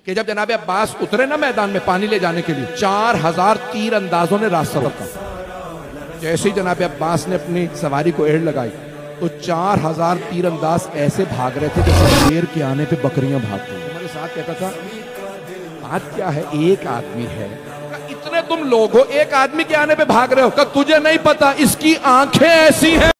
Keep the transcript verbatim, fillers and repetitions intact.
कि जब जनाब अब्बास उतरे ना मैदान में पानी ले जाने के लिए, चार हजार तीर अंदाजों ने रास्ता रोका। जैसे ही जनाब अब्बास ने अपनी सवारी को एड़ लगाई तो चार हजार तीर अंदाज ऐसे भाग रहे थे जैसे शेर के आने पे बकरियां भागती हैं। हमारे साथ कहता था बात क्या है, एक आदमी है, इतने तुम लोग हो, एक आदमी के आने पे भाग रहे हो, तुझे नहीं पता इसकी आंखें ऐसी हैं।